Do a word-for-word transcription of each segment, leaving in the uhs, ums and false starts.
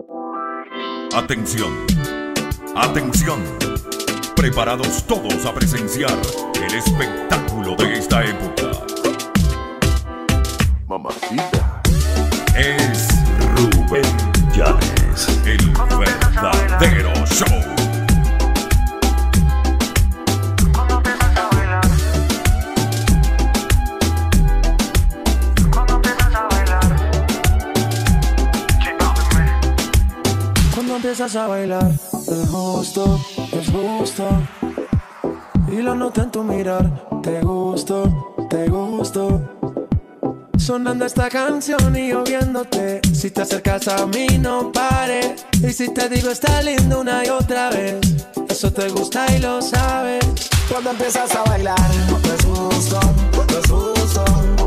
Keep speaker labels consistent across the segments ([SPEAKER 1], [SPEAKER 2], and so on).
[SPEAKER 1] Atención, atención, preparados todos a presenciar el espectáculo de esta época.
[SPEAKER 2] Mamacita.
[SPEAKER 1] Es Rubén Llanes, el verdadero show.
[SPEAKER 3] Empiezas a bailar, es justo, es justo. Y lo noto en tu mirar, te gusto, te gusto. Sonando esta canción y yo viéndote. Si te acercas a mí no pares. Y si te digo está lindo una y otra vez, eso te gusta y lo sabes. Cuando empiezas a bailar, es justo, es justo.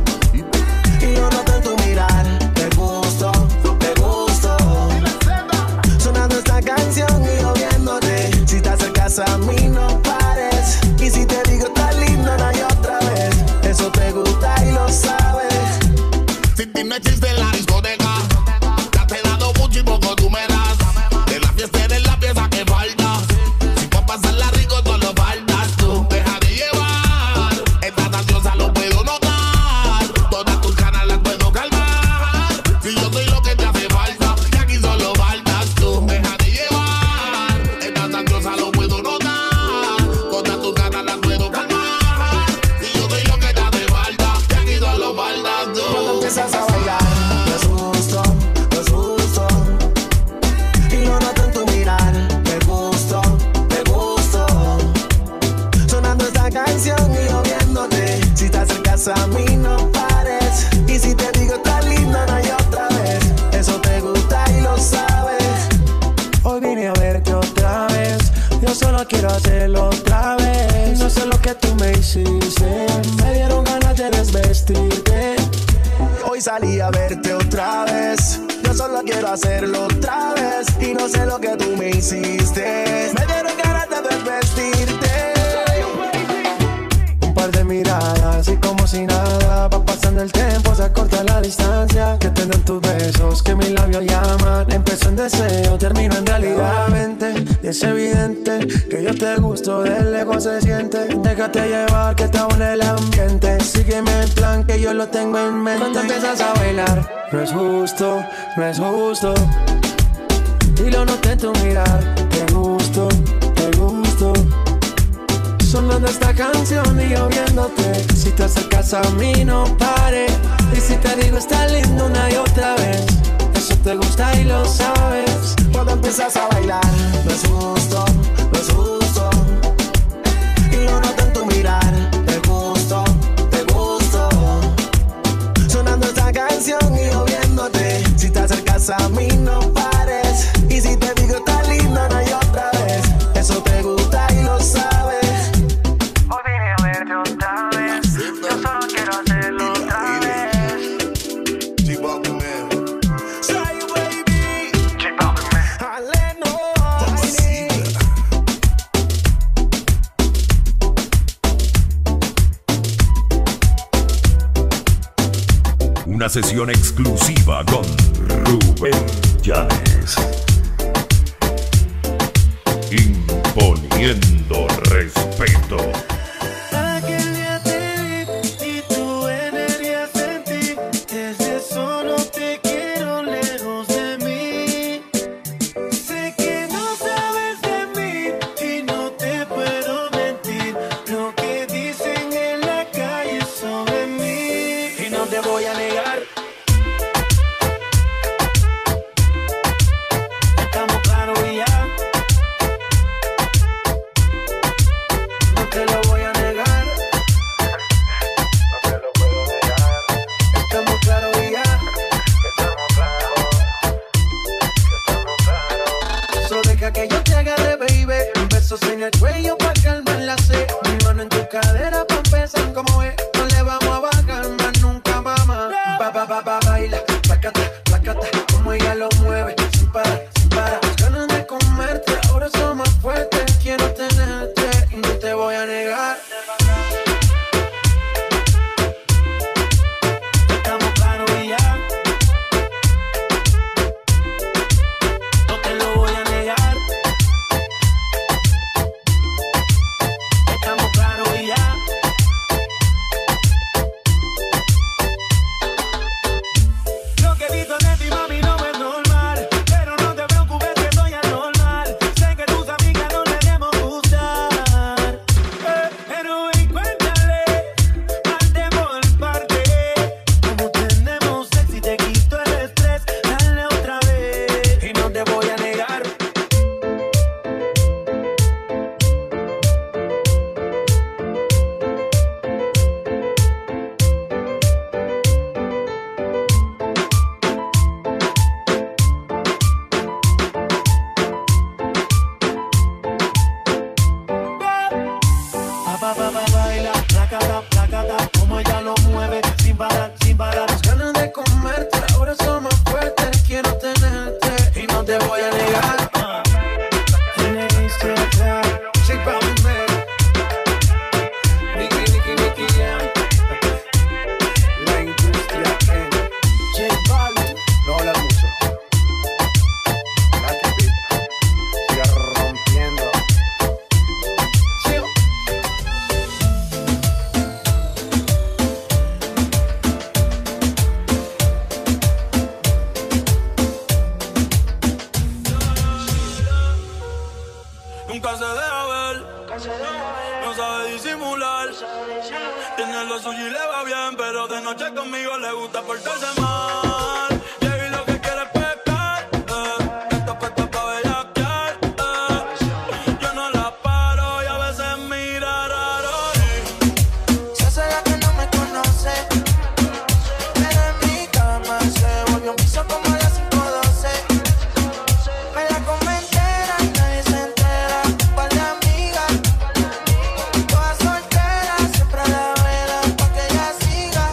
[SPEAKER 3] Y lo noto en tu mirar, te gusto, te gusto. Sonando esta canción y yo viéndote. Si te acercas a mí no pares. Y si te digo está lindo una y otra vez, eso te gusta y lo sabes.
[SPEAKER 4] Sin ti no existe la discoteca. Ya te he dado mucho y poco tú me das. De la fiesta eres la pieza que falta. Si pa' pasarla rico solo faltas tú. Deja de llevar. Estás ansiosa, lo puedo notar. Todas tus ganas las puedo calmar. Si yo soy lo que te hace falta, y aquí solo faltas tú. Deja de llevar. Estás ansiosa, lo puedo notar. Todas tus ganas las puedo calmar. Si yo soy lo que te hace falta, y aquí solo faltas tú.
[SPEAKER 3] Cuando empiezas a bailar, no es justo, no es justo. Y lo noto en tu mirar, te gusto, te gusto. Sonando esta canción y yo viéndote. Si te acercas a mí no pares. Y si te digo está linda una y otra vez, eso te gusta y lo sabes. Hoy vine a verte otra vez. Yo solo quiero hacerlo otra vez. No sé lo que tú me hiciste. Me dieron ganas de desvestirte. Hoy salí a verte otra vez. Yo solo quiero hacerlo otra vez. Y no sé lo que tú me hiciste. Me dieron ganas de desvestirte. Un par de miradas y como si nada. Va pasando el tiempo, se acorta la distancia. Que tendrán tus besos, que mis labios llaman. Empezó en deseo, termino en realidad. Vente, y es evidente que yo te gusto, de lejos se siente. Déjate llevar, que está bueno el ambiente. Sígueme el plan, que yo lo tengo en mente. Cuando empiezas a bailar, no es justo, no es justo. Y lo noté en tu mirar, te gusto, te gusto. Sonando esta canción y yo viéndote. Si te acercas a mí no pares. Y si te digo está lindo una y otra vez, eso te gusta y lo sabes. Cuando empiezas a bailar, no es justo, no es justo. Y lo noto en tu mirar, te gusto, te gusto. Sonando esta canción y yo viéndote. Si te acercas a mí no pares. Y si te digo está linda una y otra vez, eso te gusta y lo sabes. Hoy vine a verte otra vez. Yo solo quiero hacerlo otra vez. Say baby, Aleno.
[SPEAKER 1] Una sesión exclusiva con Rubén Llanes. Imponiendo respeto.
[SPEAKER 3] Aquel día te vi y tu energía sentí. Desde eso no te quiero lejos de mí. Sé que no sabes de mí y no te puedo mentir. Lo que dicen en la calle sobre mí, y no te voy a negar. Estamos claros y ya. No te lo voy a negar. No te lo puedo negar. Estamos claros y ya. Estamos claros. Estamos claros. Solo deja que yo te agarre, baby. Besos en el cuello pa' calmar la sed. Mi mano en tu cadera pa' empezar como es. No le vamos a bajar más nunca, mamá. Ba, ba, ba, ba, baila. Placata, placata. Como ella lo mueve. Sin parar, sin parar. Las ganas de comerte ahora son más fuertes. Quiero tenerte y no te voy a negar. Estamos claros y ya. te voy a negar.
[SPEAKER 2] Nunca se deja ver, no sabe disimular. Tiene lo suyo y le va bien, pero de noche conmigo le gusta portarse mal. Y ahí lo que quiere es pescar, eh. Esta puesta pa' bellaquear, eh. Yo no la paro y a veces mira raro.
[SPEAKER 5] Se hace la que no me conoce, pero en mi cama se volvió un piso como a las cinco doce. Me la come entera y nadie se entera. Un par de amigas, todas solteras, siempre a la vela pa' que ella siga.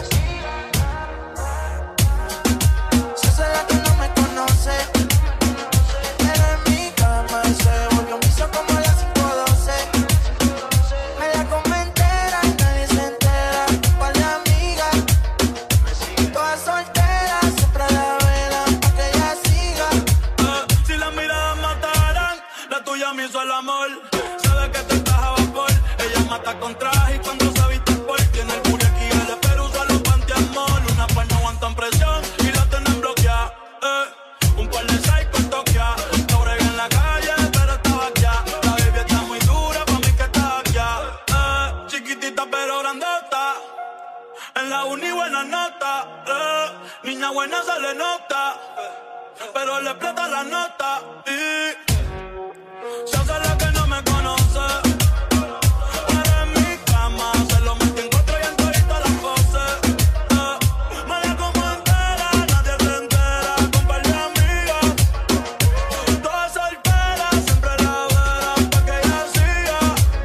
[SPEAKER 5] Se hace la que no me conoce, pero en mi cama se volvió un piso como a las cinco doce. Me la come entera y nadie se entera. Un par de amigas, todas solteras, siempre a la vela pa' que ella siga.
[SPEAKER 2] Eh, si las miradas mataran, la tuya me hizo el amor. Sabe que te estás a vapor. Ella mata con traje y cuando se viste por tiene el booty aquí, el espero usa los pantiamol. Una par no aguantan presión y la tienen bloqueada. Eh, un par de psycho en Tokia. No brega en la calle, pero estaba aquí. La baby está muy dura, pa' mí que está aquí. Eh, chiquitita pero grandota. En la uni buena nota. Eh, niña buena se le nota, pero le explota la nota. Y se hace la que no me conoce, pero en mi cama se lo metí en cuatro y en todita las poses. Eh, me la como entera, nadie se entera. Con par de amigas, todas solteras, siempre la vera pa' que ella siga.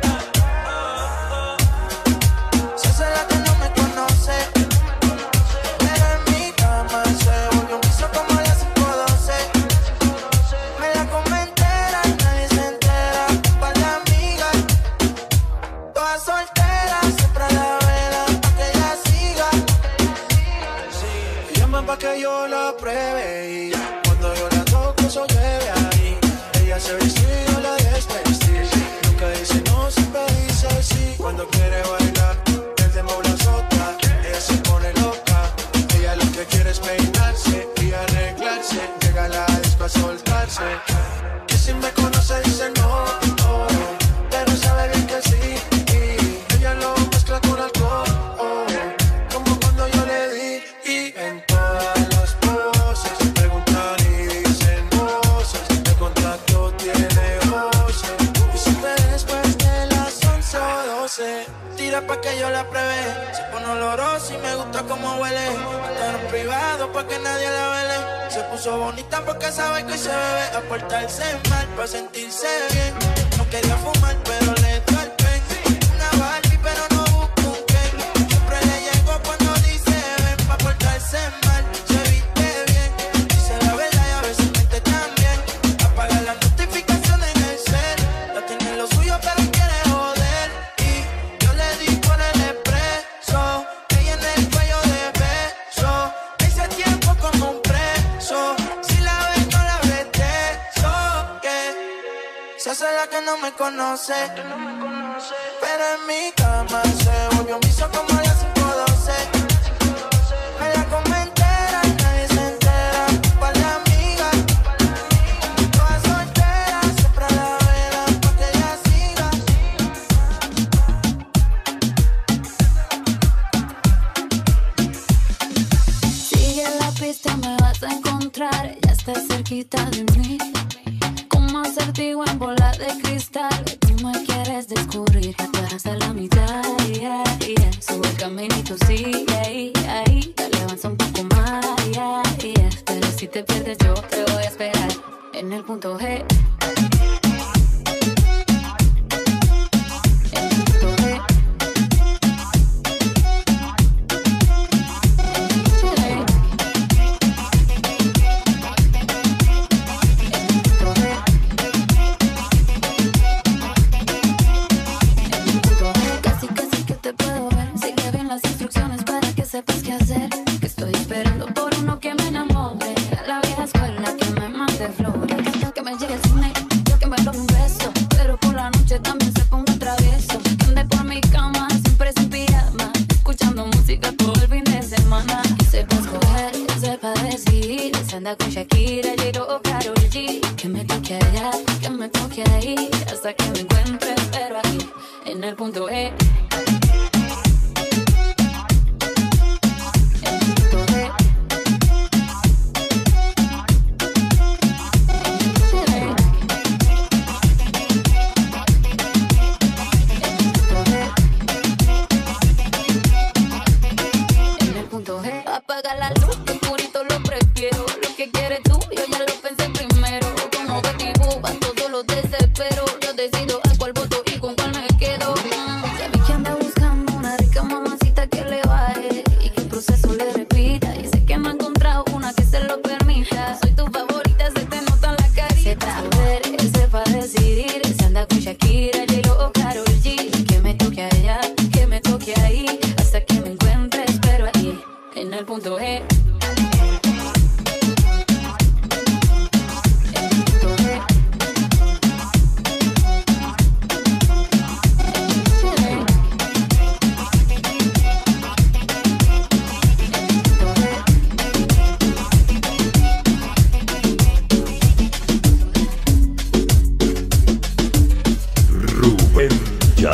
[SPEAKER 5] Se hace la que no me conoce, pero en mi cama se volvió un piso como a las cinco doce. Me la come entera y nadie se entera. Un par de amigas, todas solteras, siempre a la vela pa' que ella siga.
[SPEAKER 3] Llama pa' que yo la pruebe y cuando yo la toco eso llueve ahí. Ella se viste y yo la desvestí. Nunca dice no, siempre dice sí. Cuando quiere bailar, el dembow la azota. Ella se pone loca. Ella lo que quiere es peinarse y arreglarse. Llega a la disco a soltarse. Que si me conoce dice no, oh, pero sabe bien que sí. Y ella lo mezcla con alcohol, oh, como cuando yo le di. Y en todas las poses preguntan y dicen voces. El contacto tiene voces y siempre después de las once o doce.
[SPEAKER 5] Tira pa' que yo la pruebe. Se pone olorosa y me gusta cómo huele. Estar en privado pa' que nadie la vele. Se puso bonita porque sabe que hoy se bebe. A portarse mal pa' sentirse bien. No quería fumar pero le dio el pen. Una Barbie pero no busca un Ken. Siempre le llego cuando dice ven. Pa' portarse mal, se viste bien. Dice la verdad y a veces miente también. Apaga las notificaciones en el cel. Ya tiene lo suyo pero quiere joder. Y yo le di por el expreso. Ella en el cuello de beso. Ese tiempo como un preso. Si la ves no la beso. Que se hace la que no me conoce, pero en mi cama se volvió un piso como a las cinco doce. Me la come entera y nadie se entera. Un par de amigas, todas solteras, siempre a la vela pa' que ella siga.
[SPEAKER 6] Sigue la pista, me vas a encontrar. Ya estás cerquita de mí. Como acertijo en bola de cristal. Tú me quieres descubrir. Te dejas a la mitad. Yeah, yeah. Sube el caminito, sí, ahí, ahí. Dale, avanza un poco más. Yeah, yeah. Pero si te pierdes, yo te voy a esperar en el punto G. En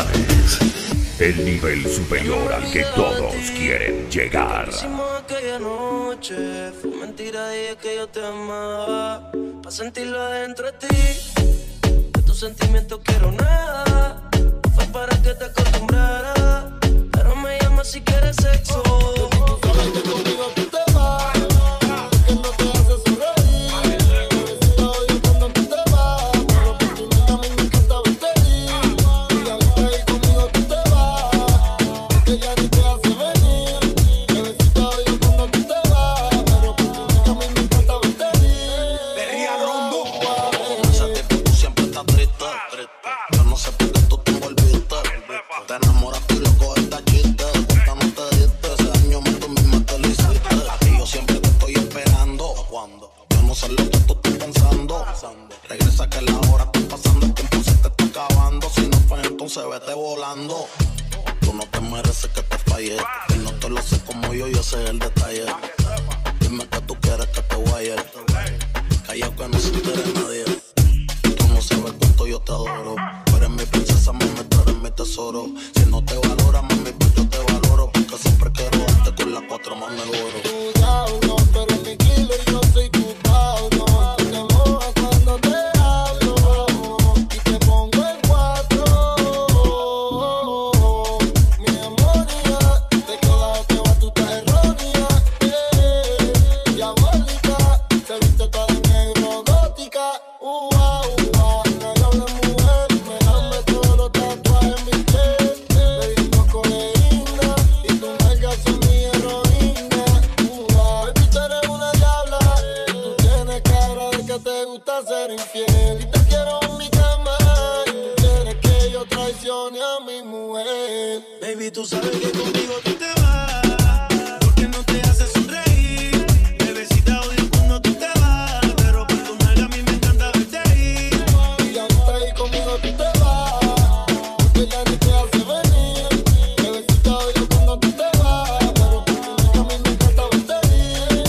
[SPEAKER 1] Llanes. El nivel superior al que todos quieren llegar.
[SPEAKER 5] Hicimos aquella noche, fue mentira, dije que yo te amaba, pa' sentirlo adentro de ti, de tus sentimientos quiero nada, fue para que te acostumbraras, pero me llamas si quieres sexo.
[SPEAKER 4] Sabes que conmigo tú te vas, que no te hace sonreír. Bebecita, odio cuando tú te vas, pero por tu nunca me encanta verte ir. Y ahorita ahí conmigo tú te vas, que ya ni te hace venir. Bebecita, odio cuando tú te vas, pero por tu nunca me encanta verte ir.
[SPEAKER 7] Perrea Rondo.
[SPEAKER 8] Ese tipo tú siempre estás triste. Yo no sé por qué tú te envolviste. Te enamoraste y loco esta chiste. Esta no te diste, ese año más tú misma te lo hiciste. Y yo siempre te estoy esperando. Cuando yo no sé lo que tú estás pensando. Regresa que la hora está pasando, el tiempo se te está acabando. Si no fue entonces vete volando. Tú no te mereces que te falle. Y no te lo sé como yo, yo sé el detalle. Dime que tú quieres que te vaya. Callao que no se entere nadie. Tú no sabes cuánto yo te adoro. Tú eres mi princesa, mami, tú eres mi tesoro. Si no te valora, mami, pues yo te valoro. Porque siempre quiero darte con las cuatro manos el oro.
[SPEAKER 4] Tu diablo, tú eres mi killer y yo soy tu Paulo. Tú te mojas cuando te hablo y te pongo en cuatro. Mi amor, ya te quedas o te vas, tú estás errónea. Eh, diabólica, te viste toda de negro, gótica. Uh, uh, uh, negro de mujer, me dame todos los tatuajes en mi piel. Bebiendo codeína y tu nalga son mi heroína. Uh, uh, baby, tú eres una diabla y tú tienes cara de que te gusta ser infiel. Y te quiero en mi cama y tú quieres que yo traicione a mi mujer.
[SPEAKER 5] Baby, tú sabes que conmigo tú te vas, porque no te hace sonreír. Bebecita, odio cuando tú te vas, pero por tu nalga a mí me encanta verte ir.
[SPEAKER 4] Y ahorita ahí conmigo tú te vas, porque ya ni te hace venir. Bebecita, odio cuando tú te vas, pero por tu nunca a mí me encanta verte ir.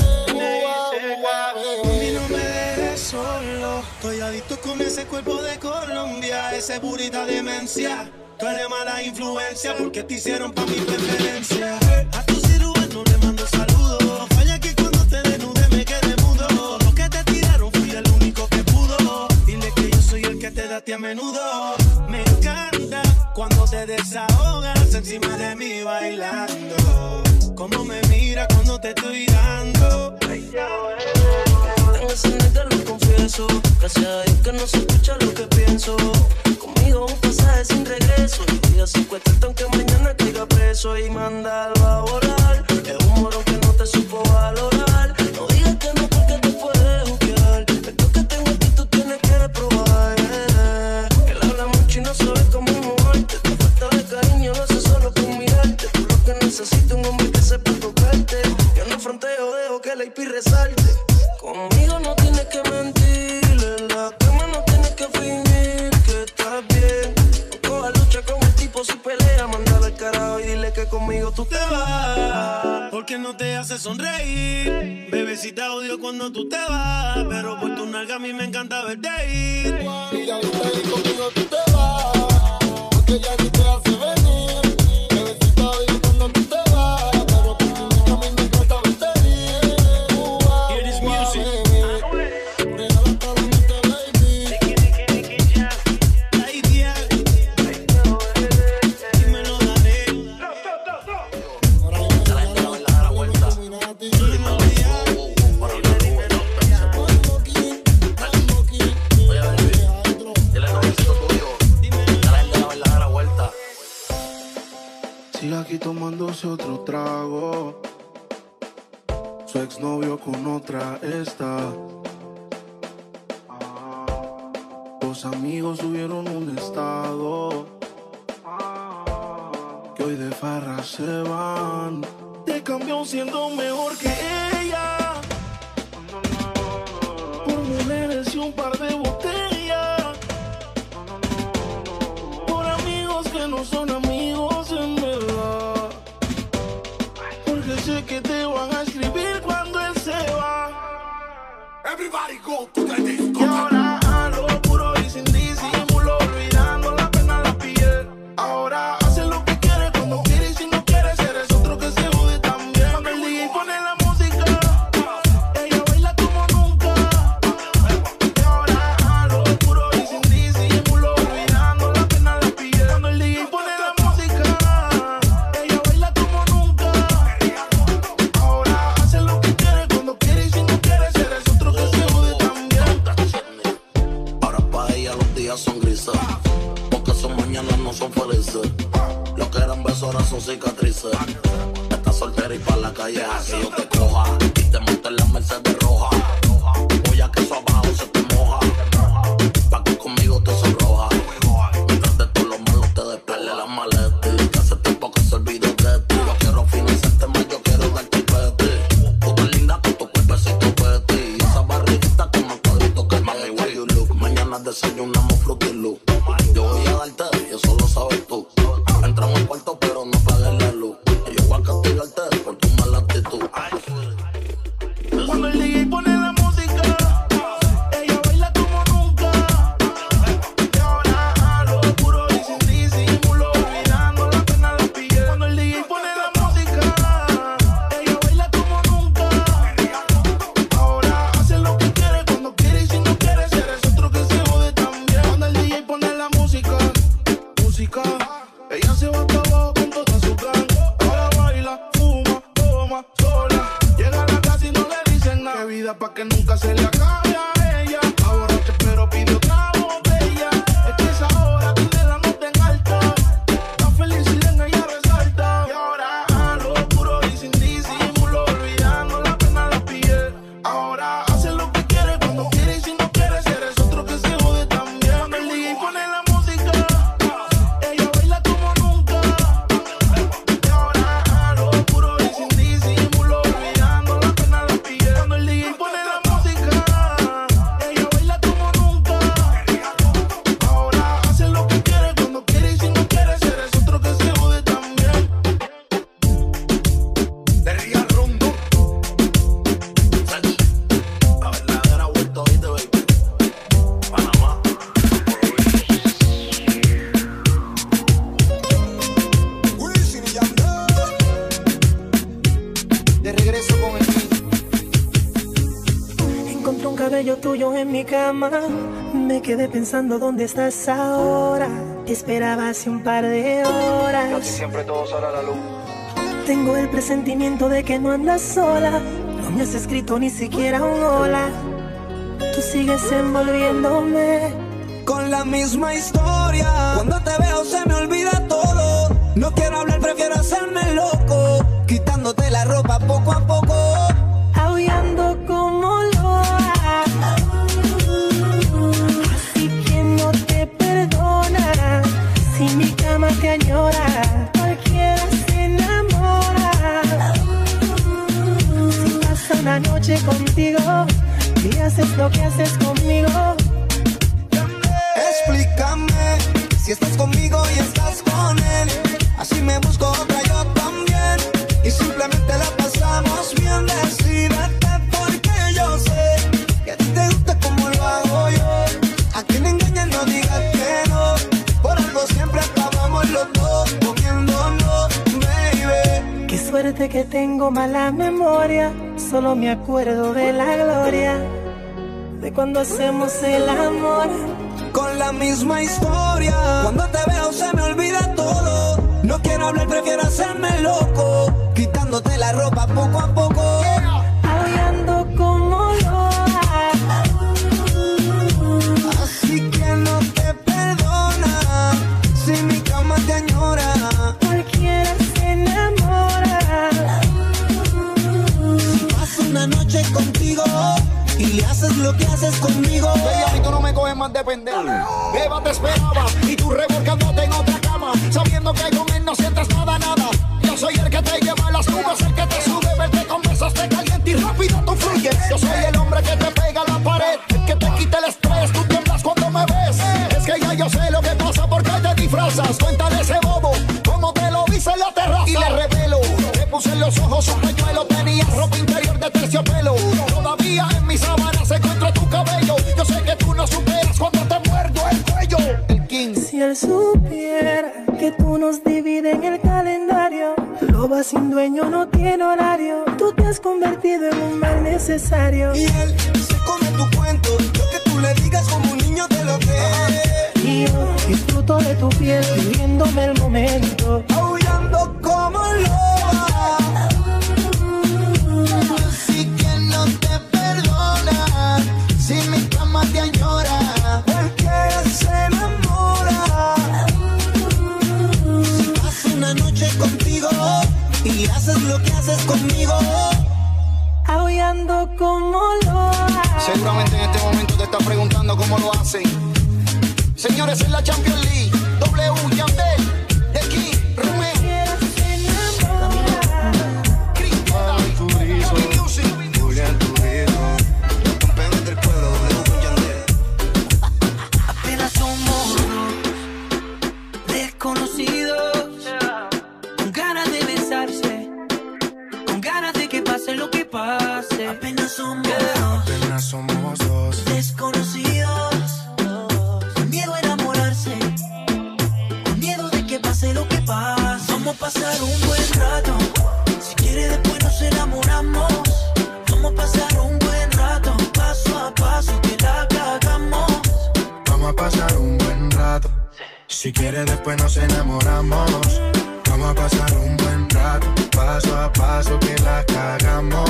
[SPEAKER 5] Mami, no me dejes solo, estoy adicto con ese cuerpo de Colombia, ese burita demencia. Tú eres mala influencia porque te hicieron pa' mi preferencia. A tu cirujano le mando saludos. No falla que cuando te desnude me quede mudo. Los que te tiraron fui el único que pudo. Dile que yo soy el que te da a ti a menudo. Me encanta cuando te desahogas encima de mí bailando. Como me mira cuando te estoy dando.
[SPEAKER 9] En ese neta lo confieso, gracias a Dios que no se escucha lo que pienso. Conmigo un pasaje sin regreso, y voy a secuestrarte aunque mañana caiga preso y mandarlo a volar. Es un morón que no te supo valorar. No digas que no porque te puedes juzgar. Esto que tengo aquí tú tienes que probar. eh. Él habla mucho y no sabe cómo moverte. Te falta de cariño, lo hace solo con mirarte. Tú lo que necesitas un hombre que sepa tocarte. Yo no fronteo, dejo que la I P resalte. Conmigo no tienes que mentir, en la cama no tienes que fingir que estás bien. No cojas lucha con el tipo si pelea, mándalo al carajo y dile que conmigo tú te vas.
[SPEAKER 5] Porque no te hace sonreír. Bebecita, odio cuando tú te vas, pero por tu nalga a mí me encanta verte ir.
[SPEAKER 4] Y ahorita ahí conmigo tú te vas, porque ya ni te hace venir. Bebecita, odio cuando tú te vas, pero por tu nunca a mí me encanta verte ir. Uh, uh,
[SPEAKER 5] Hear this
[SPEAKER 4] uh,
[SPEAKER 5] music.
[SPEAKER 4] baby. Regálate a la mente, baby.
[SPEAKER 5] Ay, tía, dímelo, dale.
[SPEAKER 4] Ahora yo me
[SPEAKER 8] Dale, dale, dale, la vuelta.
[SPEAKER 4] Illuminati.
[SPEAKER 5] Dímelo, tía.
[SPEAKER 8] Para la nube, no Oye, baby, dile al noviecito tuyo. Dale, dale, dale, la vuelta.
[SPEAKER 10] Sigue aquí tomándose otro trago. Su exnovio con otra está. Ah, Dos amigos subieron un estado que hoy de farra se van. Te cambió siendo mejor que ella por mujeres y un par de botellas, por amigos que no son amigos en verdad, porque sé que te van a escribir cuando él se va.
[SPEAKER 4] Everybody go to the disco.
[SPEAKER 10] Y ahora ando puro y sin disimulo, olvidando la pena en la piel. Ahora
[SPEAKER 8] dices. Lo que eran besos ahora son cicatrices. Estás soltera y pa' la calle a que yo te coja y te monte en la Mercedes roja. Voy a que eso abajo se te moja, pa' que conmigo te sonroja. Mientras de todos los malos te despele la maleta. Que hace tiempo que se olvidó de ti. Yo quiero financiarte más, yo quiero darte el peti. Tú tan linda con tu cuerpecito peti. Y esa barriguita con más cuadritos que mami, where you look. Mañana desayunamos Fruity Loop. Yo voy a darte y eso lo sabes tú. Entramos al cuarto pero no pagues la luz. Yo voy a castigarte por tu mala actitud.
[SPEAKER 10] Cuando el D J pone la música, ella baila como nunca. Y ahora a lo puro y sin disimulo, olvidando la pena la pillé. Cuando el D J pone la música, ella baila como nunca. Ahora hace lo que quiere, cuando quiere y si no quiere, si eres otro que se jode también. Cuando el D J pone la música, música, ella se va hasta abajo con toda su gang. Ahora baila, fuma, toma, sola. Llega a la casa y no le dicen nada. Qué vida pa' que nunca se le acabe a ella. Ahora te espero, pide otra botella. Es que esa hora tiene la nota en alta. La felicidad en ella resalta. Y ahora a lo puro y sin disimulo, olvidando la pena la piel. Ahora hace lo que quiere, cuando quiere y si no quiere, si eres otro que se jode también. Cuando el D J pone la música, ella baila como nunca. Y ahora a lo puro y sin disimulo, olvidando la pena la piel. Cuando el D J pone la música, ella baila como nunca. Ahora hace lo que quiere, cuando quiere y si no quiere, si eres otro que se jode también.
[SPEAKER 8] De Real Rondo, la verdadera vuelta hoy de baby. Panamá.
[SPEAKER 3] De regreso con el beat.
[SPEAKER 7] Encontré un cabello tuyo en mi cama. Me quedé pensando dónde estás ahora. Te esperaba hace un par de horas.
[SPEAKER 3] Siempre todo sale a la luz.
[SPEAKER 7] Tengo el presentimiento de que no andas sola. No me has escrito ni siquiera un hola. Tú sigues envolviéndome
[SPEAKER 3] Con la misma historia. Cuando te veo se me olvida todo. No quiero hablar, prefiero hacerme loco. Quitándote la ropa poco a poco.
[SPEAKER 7] aullando como loa. Así que no te perdona. Si mi cama te añora, cualquiera se enamora. Si pasa una noche contigo y haces lo que haces conmigo,
[SPEAKER 3] Explícame si estás conmigo y estás con él. Así me busco otra yo también. Y simplemente la pasamos bien. Decídete porque yo sé que a ti te gusta como lo hago yo. A quien engañas no digas que no. Por algo siempre acabamos los dos comiéndonos, baby.
[SPEAKER 7] qué suerte que tengo mala memoria. Solo me acuerdo de la gloria de cuando hacemos el amor.
[SPEAKER 3] Con la misma historia. Cuando te veo se me olvida todo. No quiero hablar, prefiero hacerme loco. Quitándote la ropa poco a poco.
[SPEAKER 7] aullando como loa.
[SPEAKER 3] Así que no te perdona. Si mi cama te añora,
[SPEAKER 7] Cualquiera se enamora.
[SPEAKER 3] si paso una noche contigo y haces lo que haces conmigo.
[SPEAKER 11] Baby, tú no me coges más de pendejo. Eva te esperaba y tú revolcándote en otra cama, sabiendo que con él no sientes nada, nada. Yo soy el que te lleva a las nubes, el que te sube, verte conversas, te calienta y rápido tú fluyes. Yo soy el hombre que te pega a la pared, el que te quita el estrés, tú tiemblas cuando me ves. Es que ya yo sé lo que pasa porque te disfrazas. Cuéntale a ese bobo cómo te lo hice en la terraza. Y le revelo, te puse en los ojos un pañuelo, tenías ropa interior de terciopelo. Todavía en mis sábanas encuentro tu cabello. Yo sé que tú no superas cuando te muerdo el cuello. El King.
[SPEAKER 7] Si él supiera que tú nos divides en el calendario, loba sin dueño no tiene horario. Tú te has convertido en un mal necesario.
[SPEAKER 3] Y él se come tu cuento. Lo que tú le digas como un niño te lo cree.
[SPEAKER 7] Y yo disfruto de tu piel, viviéndome el momento.
[SPEAKER 3] Aullando como loba. Así que no te perdona. Si mi cama te añora, cualquiera se enamora. es lo que haces conmigo.
[SPEAKER 7] Aullando como lo haces.
[SPEAKER 11] Seguramente en este momento te estás preguntando cómo lo hacen. Señores, en la Champions League, W, Yandel, de aquí, Rumé, Cristiana, Yami Music, Julián Turizo, los campeones del pueblo, W con Yandel.
[SPEAKER 3] Apenas somos desconocidos, con ganas de besarse, con ganas de que pase lo que pase. Apenas somos
[SPEAKER 10] Apenas somos dos
[SPEAKER 3] desconocidos, con miedo a enamorarse, con miedo de que pase lo que pase. Vamos a pasar un buen rato, si quiere después nos enamoramos. Vamos a pasar un buen rato, paso a paso que la cagamos.
[SPEAKER 10] Vamos a pasar un buen rato. Si quieres después nos enamoramos. Vamos a pasar un buen rato, paso a paso que la cagamos.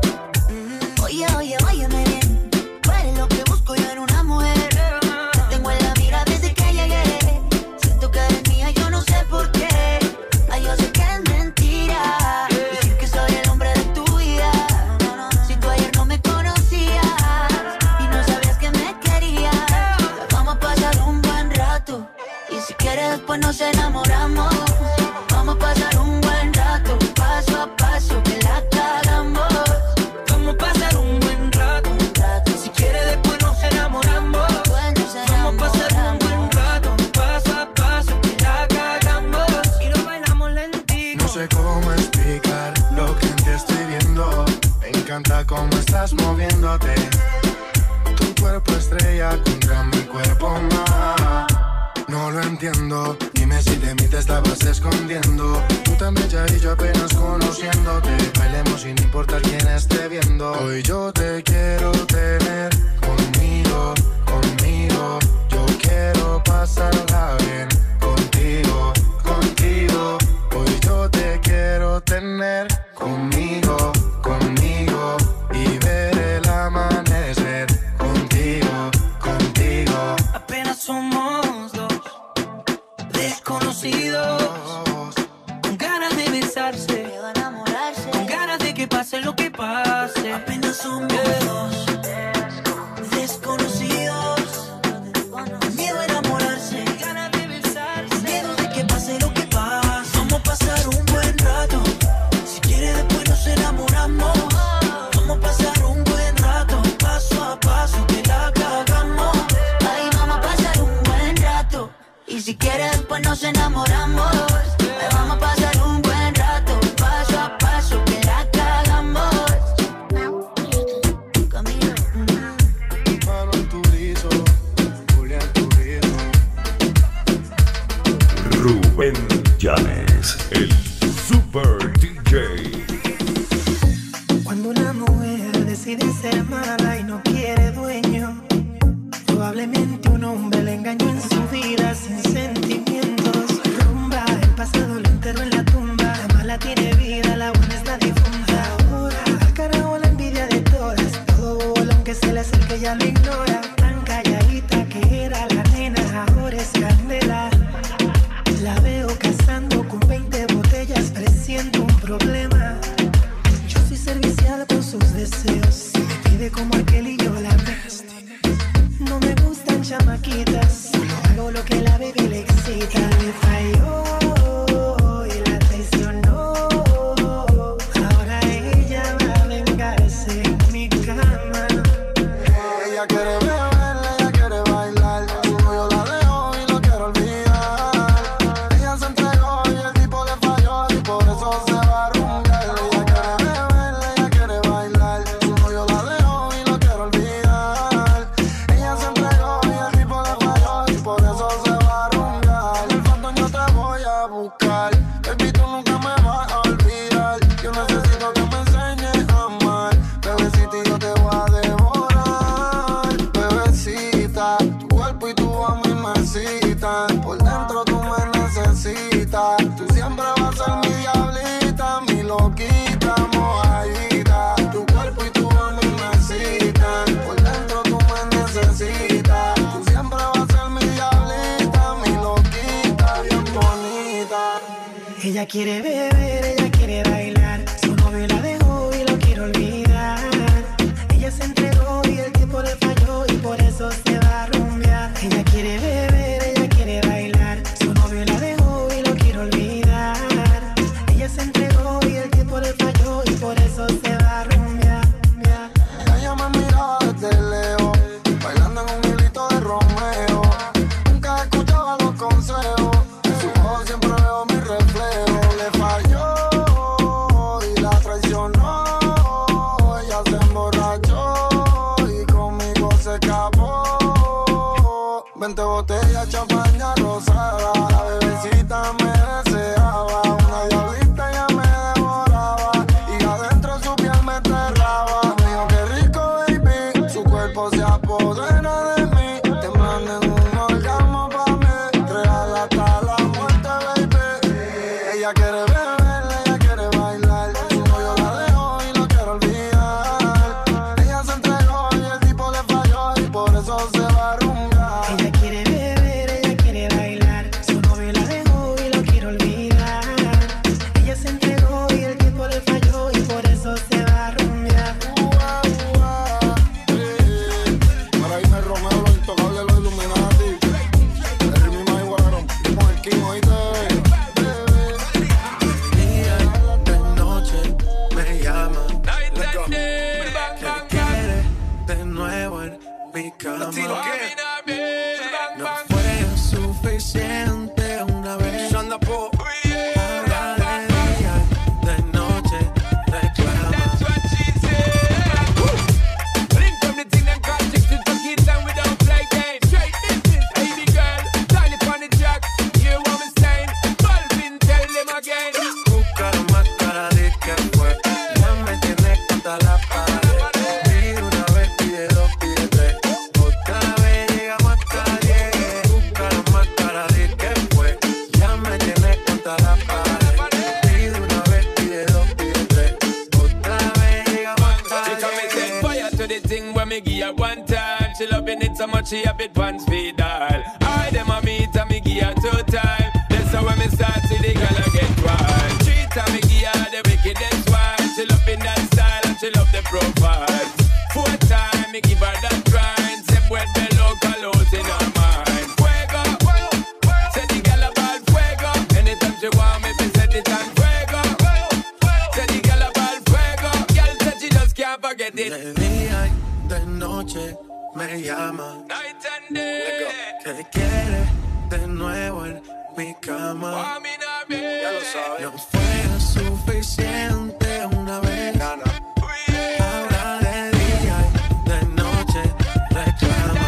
[SPEAKER 6] Oye, oye, óyeme bien. Tú eres lo que busco yo en una mujer. Te tengo en la mira desde que llegué. Siento que eres mía, yo no sé por qué. Ay, yo sé que es mentira decir que soy el hombre de tu vida. Si tú ayer no me conocías y no sabías que me querías. Vamos a pasar un buen rato y si quieres después nos enamoramos. Vamos a pasar un buen rato, paso a paso que la cagamos.
[SPEAKER 3] Vamos a pasar un buen rato, si quiere después nos enamoramos. Vamos a pasar un buen rato, paso a paso que la cagamos. Y lo bailamos lentito.
[SPEAKER 10] No sé cómo explicar lo que en ti estoy viendo. Me encanta cómo estás moviéndote. Tu cuerpo estrella contra mi cuerpo más. No lo entiendo, dime si de mí te estabas escondiendo. Tú tan bella y yo apenas conociéndote. Bailemos sin importar quién esté viendo. Hoy yo te quiero tener conmigo, conmigo. Yo quiero pasarla bien contigo, contigo. Hoy yo te quiero tener conmigo, conmigo. Y ver el amanecer contigo, contigo.
[SPEAKER 3] Apenas somos dos desconocidos, con ganas de besarse, con ganas de que pase lo que pase. Apenas somos dos desconocidos, con miedo a enamorarse, ganas de besarse, miedo de que pase lo que pase. Vamos a pasar un buen rato, si quiere después nos enamoramos. Vamos a pasar un buen rato, paso a paso que la cagamos.
[SPEAKER 6] Ay, vamos a pasar un buen rato y si quieres después nos enamoramos. Ay, vamos a pasar un buen rato, paso a paso que la cagamos. Camilo.
[SPEAKER 10] Manuel Turizo, Julián Turizo.
[SPEAKER 1] Rubén Llanes, el Super D J.
[SPEAKER 7] Cuando una mujer decide ser mala y no quiere dueño, probablemente un hombre le engañó en su vida sin sentimientos. Rumba, el pasado lo enterró en la tumba. La mala tiene vida, la buena es la difunta. Ahora, al carajo la envidia de todas. Todo bola aunque se le acerque ya lo ignora. Tan calladita que era la nena, ahora es candela. La veo cazando con veinte botellas, presiento un problema. Yo soy servicial con sus deseos. Si me pide como aquel y yo la besto. No me gustan chamaquitas, solo hago lo que la baby le excita. Me falló y la traicionó. Ahora ella va a vengarse en mi cama.
[SPEAKER 11] Ella quiere beber, ella quiere bailar. Su novio la dejó y lo quiero olvidar. Ella se entregó y el tipo le falló y por eso se va a rumbear. Ella quiere beber, ella quiere bailar. Su novio la dejó y lo quiero olvidar. Ella se entregó y el tipo le falló y por eso se va a rumbear. El phantom yo te voy a buscar. Baby, tú nunca me vas a olvidar. Yo necesito que me enseñes a amar. Bebecita, yo te voy a devorar. Bebecita, tu cuerpo y tu a mí me excitan. Por dentro tú me necesitas. Tú siempre vas a ser mi diablita, mi loquita, mojadita. Tu cuerpo y tu a mí me excitan. Por dentro tú me necesitas. Tú siempre vas a ser mi diablita, mi loquita, bien bonita.
[SPEAKER 7] Ella quiere beber, ella quiere bailar.
[SPEAKER 3] veinte botellas, champaña rosada. La bebecita me deseaba. Una diablita ya me devoraba. Y adentro su piel me enterraba. Me dijo que rico, baby. Su cuerpo se apodera de mí. Temblando en un orgasmo pa' mí. Real hasta la muerte, baby. Ella quiere beber, ella quiere bailar. Su novio la dejó y lo quiere olvidar. Ella se entregó y el tipo le falló. Y por eso se va a rumbear.
[SPEAKER 7] Ella quiere beber, ella quiere bailar. Su novio la dejó y lo quiere olvidar. Ella se entregó y el tipo le falló. Y por eso se va a rumbear.
[SPEAKER 3] Ua, ua, eh. Para irme Romeo, los intocables, los Illuminati. El ritmo y Maiguarón, con el King, oíste.
[SPEAKER 12] Día de noche me llama. Que quiere de nuevo en mi cama. No fue suficiente una vez. Ahora de día, de noche reclama. Buscaron más cara de que fue. Ya me tienes contra la pared. Pide una vez, pide dos, pide tres. Otra vez llegamos hasta diez. Buscaron más cara de que fue. Ya me tienes contra la pared. Pide una vez, pide dos, pide tres. Otra vez llegamos hasta
[SPEAKER 13] She come and set
[SPEAKER 12] diez.
[SPEAKER 13] fire to the thing when me give her one time. She loving it so much she have it pants feed all. I dem a meet and me give her two time. That's how when me start see the girl I get wild. Three time me give her the wickedest one. She loving that style and she love the profile. Four time me give her that grind. Say vuelve loca los in her mind. Fuego, say the girl about fuego. Anytime she want me, me set it on fuego. Say the girl about fuego. Girl said she just can't forget it.
[SPEAKER 12] De día y de noche me llama.
[SPEAKER 13] Night and day.
[SPEAKER 12] Que quiere de nuevo en mi cama.
[SPEAKER 13] Ya lo sabes.
[SPEAKER 12] No fue suficiente una vez. Ahora de día y de noche reclama.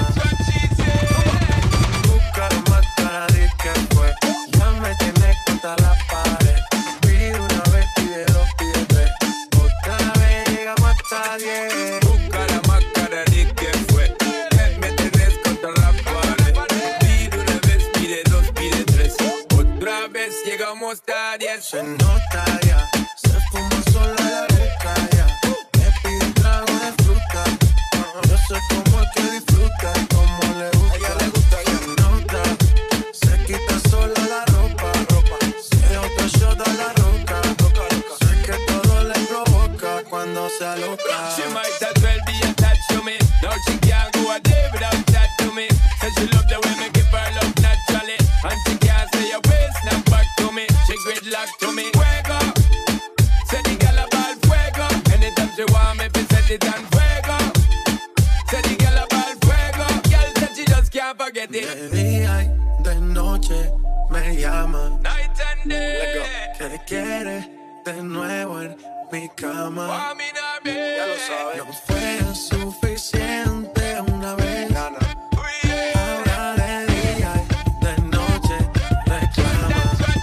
[SPEAKER 12] Buscaron más cara de que fue. Ya me tienes contra la pared. Pide una vez, pide dos, pide tres. Otra vez llegamos hasta diez.
[SPEAKER 13] Busca la máscara de que fue. Me tenés contra la pared. Pide una vez, pide dos, pide tres. Otra vez llegamos hasta diez.
[SPEAKER 12] Se nota ya, se fuma sola la boca ya. Me pide un trago de fruta. Yo sé cómo es que disfruta, como le gusta. A ella le gusta, ya nota. Se quita sola la ropa, ropa. Se otro shot a la roca, roca, roca. Sé que todo le provoca cuando se aloca.
[SPEAKER 13] She might as well be attached to me. Now she can't go a day without that to me. Said she love the way me give her love naturally. And she can't say a word, snap back to me. She gridlock to me. Fuego. Say the girl about fuego. Anytime she want me, fi set it on fuego. Say the girl about fuego. Girl said she just can't forget it.
[SPEAKER 12] De día y de noche me llama.
[SPEAKER 13] Night and day.
[SPEAKER 12] Que quiere de nuevo en mi cama.
[SPEAKER 13] Ya lo sabes.
[SPEAKER 12] No fue suficiente una vez. Ahora de día y de noche reclama.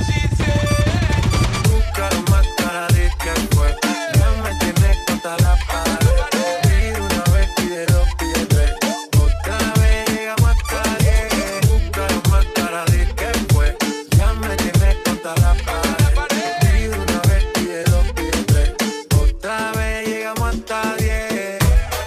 [SPEAKER 12] Buscaron más cara de que fue. Ya me tienes contra la pared. Pide una vez, pide dos, pide tres. Otra vez llegamos hasta diez. Buscaron más cara de que fue. Ya me tienes contra la pared. Pide una vez, pide dos, pide tres. Otra vez llegamos hasta diez.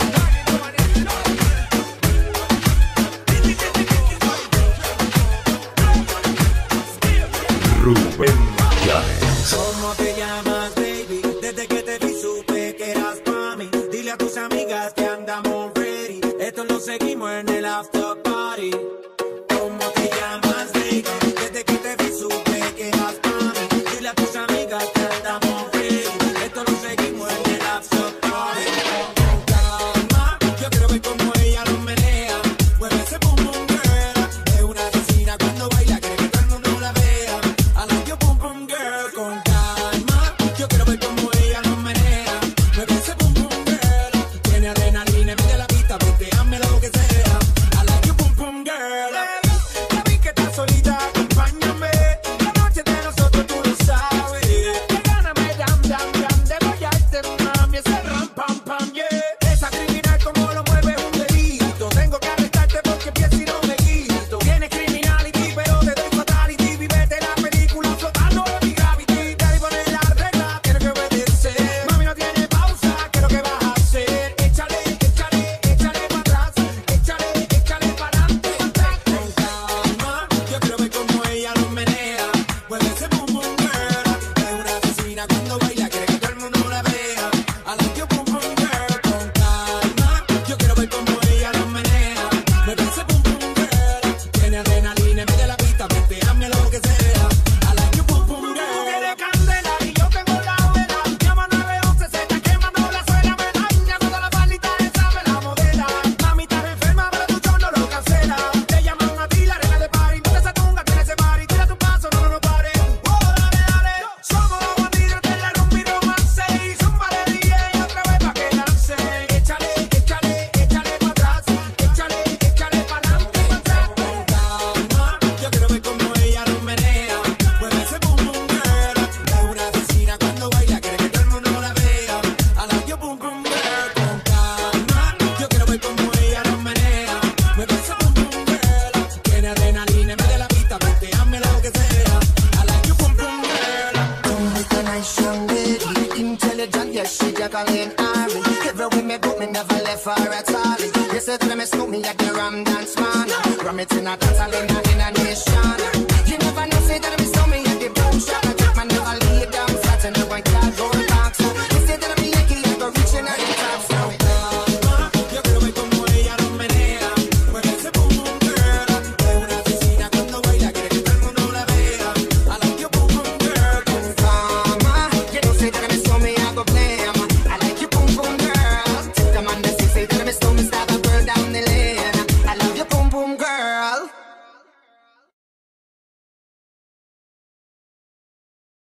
[SPEAKER 1] Rubén Llanes.
[SPEAKER 14] ¿Cómo te llamas, baby? Desde que te vi supe que eras pa' mí. Dile a tus amigas que andamos ready. Esto lo seguimos en el after party. ¿Cómo te llamas, baby? Desde que te vi supe que eras pa' mí. Dile a tus amigas que andamos ready. Esto lo seguimos en el after party. Con calma, yo quiero ver cómo ella lo menea. Mueve ese pum pum girl. Es una asesina cuando baila, quiere que todo el mundo la vea. I like your pum pum girl. Con calma, yo quiero ver cómo ella lo menea. Mueve ese pum pum girl. Tiene adrenalina en medio de la pista, volteame lo que sea. I like your pum pum girl.
[SPEAKER 15] Rastafari. You said to me, smoke me at the Ram Dance Man. Ram it in a dance, I in a, in a nation. You never know, say that me, smoke me at the boom shop. I take my never lay down flat and I want cardboard box. You said that me, Yankee, I go reaching out.